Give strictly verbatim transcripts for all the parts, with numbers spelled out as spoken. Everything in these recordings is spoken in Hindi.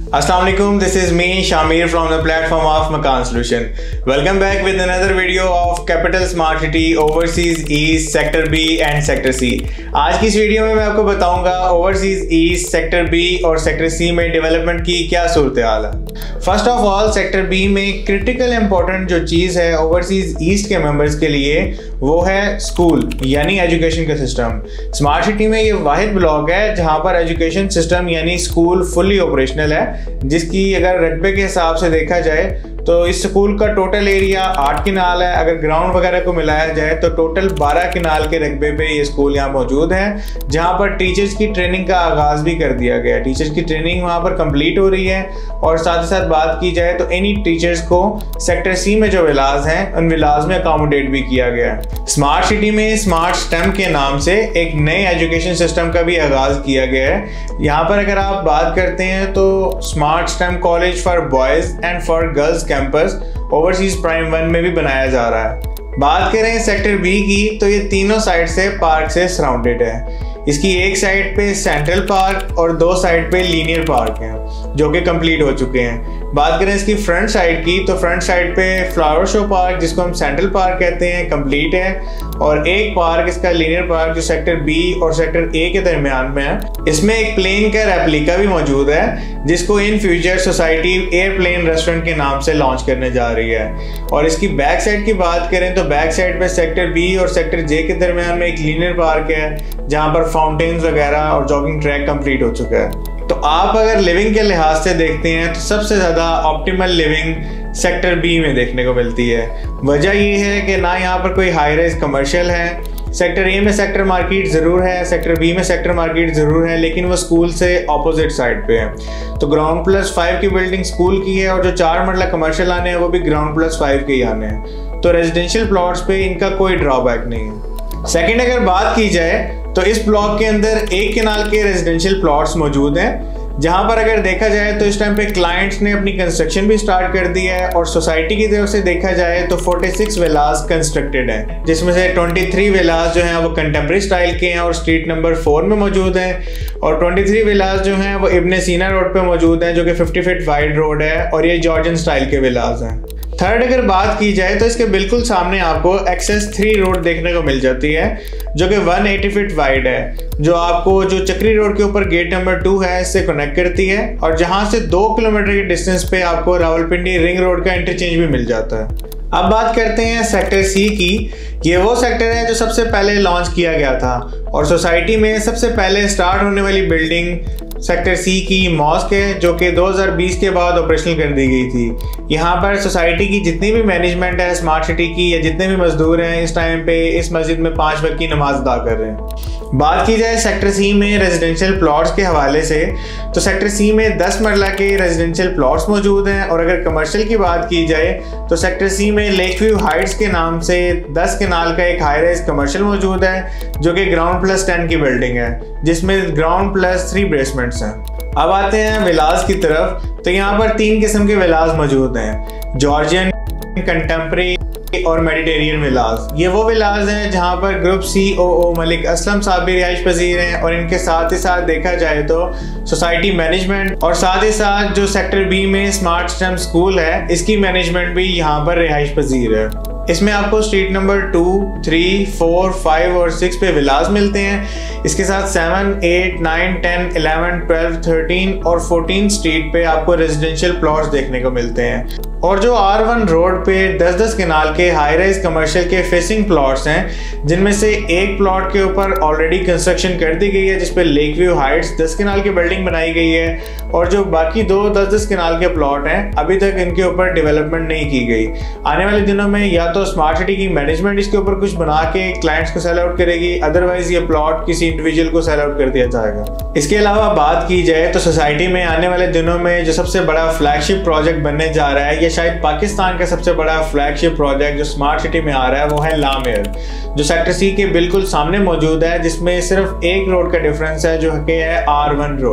Assalamu alaikum, this is me Shamir from the platform of Makan Solution. Welcome back with another video of Capital Smart City, Overseas East, Sector B and Sector C. आज की इस वीडियो में मैं आपको बताऊंगा ओवरसीज ईस्ट, सेक्टर बी और सेक्टर सी में डेवलपमेंट की क्या सूरत हाल है। First of all sector B में क्रिटिकल इंपॉर्टेंट जो चीज़ है ओवरसीज ईस्ट के मेंबर्स के लिए वो है स्कूल यानी एजुकेशन का सिस्टम। स्मार्ट सिटी में ये वाहिद ब्लॉक है जहाँ पर एजुकेशन सिस्टम यानी स्कूल फुल्ली ऑपरेशनल है, जिसकी अगर रकबे के हिसाब से देखा जाए तो इस स्कूल का टोटल एरिया आठ किनाल है। अगर ग्राउंड वगैरह को मिलाया जाए तो टोटल बारह किनाल के रकबे पे ये स्कूल यहाँ मौजूद है, जहाँ पर टीचर्स की ट्रेनिंग का आगाज़ भी कर दिया गया है। टीचर्स की ट्रेनिंग वहाँ पर कंप्लीट हो रही है और साथ ही साथ बात की जाए तो इन्हीं टीचर्स को सेक्टर सी में जो विलाज हैं उन विलाज में अकोमोडेट भी किया गया है। स्मार्ट सिटी में स्मार्ट स्टेम के नाम से एक नए एजुकेशन सिस्टम का भी आगाज़ किया गया है। यहाँ पर अगर आप बात करते हैं तो smart STEM college for boys and for girls campus overseas prime one में भी बनाया जा रहा है। बात करें सेक्टर बी की तो ये तीनों साइड से पार्क से सराउंडेड है। इसकी एक साइड पे सेंट्रल पार्क और दो साइड पे लीनियर पार्क हैं जो कि कंप्लीट हो चुके हैं। बात करें इसकी फ्रंट साइड की तो फ्रंट साइड पे फ्लावर शो पार्क जिसको हम सेंट्रल पार्क कहते हैं कंप्लीट है, और एक पार्क इसका लीनियर पार्क जो सेक्टर बी और सेक्टर ए के दरमियान में है। इसमें एक प्लेन का रेप्लिका भी मौजूद है जिसको in future society airplane restaurant के नाम से लॉन्च करने जा रही है। और इसकी बैक साइड की बात करें तो बैक साइड पे सेक्टर बी और सेक्टर जे के दरमियान में एक लीनियर पार्क है जहाँ पर फाउंटेन्स वगैरह और जॉगिंग ट्रैक कंप्लीट हो चुका है। तो आप अगर लिविंग के लिहाज से देखते हैं तो सबसे ज़्यादा ऑप्टिमल लिविंग सेक्टर बी में देखने को मिलती है। वजह ये है कि ना यहाँ पर कोई हाई राइज कमर्शियल है। सेक्टर ए में सेक्टर मार्केट ज़रूर है, सेक्टर बी में सेक्टर मार्केट ज़रूर है, लेकिन वो स्कूल से ऑपोजिट साइड पे है। तो ग्राउंड प्लस फाइव की बिल्डिंग स्कूल की है और जो चार मरला कमर्शियल आने हैं वो भी ग्राउंड प्लस फाइव के ही आने हैं। तो रेजिडेंशियल प्लॉट्स पे इनका कोई ड्रॉबैक नहीं है। सेकेंड अगर बात की जाए तो इस ब्लॉक के अंदर एक किनाल के रेजिडेंशियल प्लॉट्स मौजूद हैं, जहां पर अगर देखा जाए तो इस टाइम पे क्लाइंट्स ने अपनी कंस्ट्रक्शन भी स्टार्ट कर दी है। और सोसाइटी की तरफ से देखा जाए तो छियालीस विलास कंस्ट्रक्टेड हैं, जिसमें से तेईस विलास जो हैं वो कंटेम्प्रेरी स्टाइल के हैं और स्ट्रीट नंबर फोर में मौजूद हैं, और तेईस विलास जो हैं वो इब्न सीना रोड पे मौजूद हैं जो कि पचास फीट वाइड रोड है और ये जॉर्जियन स्टाइल के विलास हैं। थर्ड अगर बात की जाए तो इसके बिल्कुल सामने आपको एक्सेस थ्री रोड देखने को मिल जाती है जो कि एक सौ अस्सी फीट वाइड है, जो आपको जो चक्री रोड के ऊपर गेट नंबर टू है इससे कनेक्ट करती है, और जहां से दो किलोमीटर के डिस्टेंस पे आपको रावलपिंडी रिंग रोड का इंटरचेंज भी मिल जाता है। अब बात करते हैं सेक्टर सी की। ये वो सेक्टर है जो सबसे पहले लॉन्च किया गया था और सोसाइटी में सबसे पहले स्टार्ट होने वाली बिल्डिंग सेक्टर सी की मॉस्क है जो कि दो हज़ार बीस के बाद ऑपरेशनल कर दी गई थी। यहाँ पर सोसाइटी की जितनी भी मैनेजमेंट है स्मार्ट सिटी की या जितने भी मजदूर हैं इस टाइम पे इस मस्जिद में पाँच वक्त की नमाज अदा कर रहे हैं। बात की जाए सेक्टर सी में रेजिडेंशियल प्लॉट्स के हवाले से तो सेक्टर सी में दस मरला के रेजिडेंशियल प्लॉट्स मौजूद हैं, और अगर कमर्शियल की बात की जाए तो सेक्टर सी में लेक व्यू हाइट्स के नाम से दस केनाल का एक हाई राइज कमर्शियल मौजूद है जो कि ग्राउंड प्लस टेन की बिल्डिंग है जिसमें ग्राउंड प्लस थ्री बेसमेंट्स हैं। अब आते हैं विलास की तरफ। तो यहाँ पर तीन किस्म के विलास मौजूद हैं, जॉर्जियन, कंटेम्प्रेरी और मेडिटेरियन विलास। ये वो विलास हैं जहाँ पर group C O O Malik Aslam साहब भी रिहाइश पजीर हैं, और इनके साथ ही साथ देखा जाए तो सोसाइटी मैनेजमेंट और साथ ही साथ जो सेक्टर बी में स्मार्ट स्टेम स्कूल है इसकी मैनेजमेंट भी यहाँ पर रिहाइश पजीर है। इसमें आपको street number two, three, four, five और सिक्स पे विलास मिलते हैं। इसके साथ seven, eight, nine, ten, eleven, twelve, thirteen और फोर्टीन स्ट्रीट पे आपको रेजिडेंशियल प्लॉट्स देखने को मिलते हैं। और जो आर वन रोड पे दस दस किनाल के हाई राइज कमर्शियल के फेसिंग प्लॉट्स हैं, जिनमें से एक प्लॉट के ऊपर ऑलरेडी कंस्ट्रक्शन कर दी गई है जिसपे लेक व्यू हाइट्स दस किनाल की बिल्डिंग बनाई गई है, और जो बाकी दो दस दस किनाल के प्लॉट हैं अभी तक इनके ऊपर डेवलपमेंट नहीं की गई। आने वाले दिनों में या तो स्मार्ट सिटी की मैनेजमेंट इसके ऊपर कुछ बना के क्लाइंट्स को सेल आउट करेगी, अदरवाइज ये प्लॉट किसी इंडिविजुअल को सेल आउट कर दिया जाएगा। इसके अलावा बात की जाए तो सोसाइटी में आने वाले दिनों में जो सबसे बड़ा फ्लैगशिप प्रोजेक्ट बनने जा रहा है, शायद पाकिस्तान का सबसे बड़ा फ्लैगशिप प्रोजेक्ट जो स्मार्ट सिटी में आ रहा है वो है लामेर, जो सेक्टर सी के बिल्कुल सामने मौजूद है, जिसमें सिर्फ एक रोड का डिफरेंस है जो कि है आर वन रोड।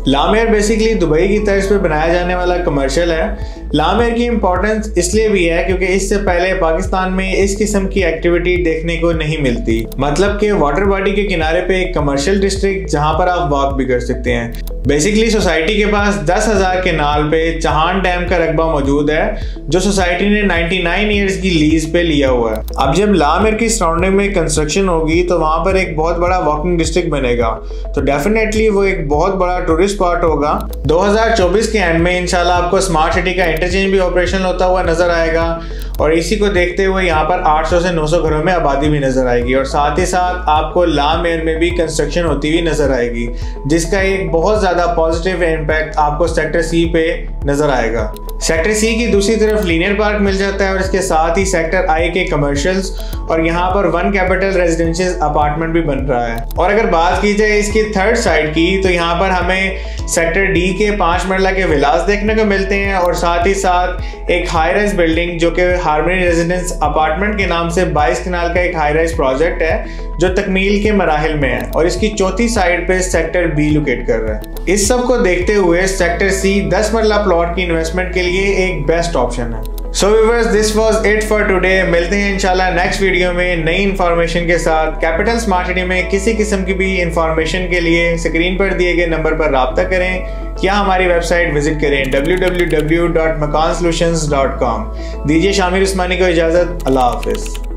लामेर बेसिकली दुबई की तर्ज पे बनाया जाने वाला कमर्शियल है। लामेर की इम्पोर्टेंस इसलिए भी है क्योंकि इससे पहले पाकिस्तान में इस किस्म की एक्टिविटी देखने को नहीं मिलती, मतलब कि वाटर बॉडी के किनारे पे एक कमर्शियल डिस्ट्रिक्ट जहां पर आप वॉक भी कर सकते हैं। बेसिकली सोसाइटी के पास दस हजार केनाल पे चहान डैम का रकबा मौजूद है जो सोसाइटी ने निन्यानवे इयर्स की लीज पे लिया हुआ है। अब जब लामेर की सराउंडिंग में कंस्ट्रक्शन होगी तो वहां पर एक बहुत बड़ा वॉकिंग डिस्ट्रिक्ट बनेगा, तो डेफिनेटली वो एक बहुत बड़ा टूरिस्ट स्पॉट होगा। दो हज़ार चौबीस के एंड में इंशाल्लाह आपको स्मार्ट सिटी का इंटरचेंज भी ऑपरेशनल होता हुआ नजर आएगा और इसी को देखते हुए यहाँ पर आठ सौ से नौ सौ घरों में आबादी भी नजर आएगी और साथ ही साथ आपको लामेर में भी कंस्ट्रक्शन होती हुई नजर आएगी, जिसका एक बहुत ज्यादा पॉजिटिव इम्पैक्ट आपको सेक्टर सी पे नजर आएगा। सेक्टर सी की दूसरी तरफ लीनियर पार्क मिल जाता है और इसके साथ ही सेक्टर आई के कमर्शियल्स और यहाँ पर वन कैपिटल रेजिडेंशियल अपार्टमेंट भी बन रहा है। और अगर बात की जाए इसकी थर्ड साइड की तो यहाँ पर हमें सेक्टर डी के पांच मंजिला के विलास देखने को मिलते हैं और साथ ही साथ एक हाई राइज बिल्डिंग जो कि हार्मनी रेजिडेंस अपार्टमेंट के नाम से बाईस कनाल का एक हाई राइज प्रोजेक्ट है जो तकमील के मराहिल में है और इसकी चौथी साइड पे सेक्टर बी लोकेट कर रहा है। इस सब को देखते हुए सेक्टर सी दस मरला प्लॉट की इन्वेस्टमेंट के लिए एक बेस्ट ऑप्शन है। So viewers, this was it for today. मिलते हैं इंशाल्लाह नेक्स्ट वीडियो में नई इन्फॉर्मेशन के साथ। कैपिटल स्मार्ट सिटी में किसी किस्म की भी इंफॉर्मेशन के लिए स्क्रीन पर दिए गए नंबर पर राब्ता करें या हमारी वेबसाइट विजिट करें W W W dot makaan solutions dot com. दीजिए शामिर उस्मानी को इजाजत। अल्लाह हाफिज।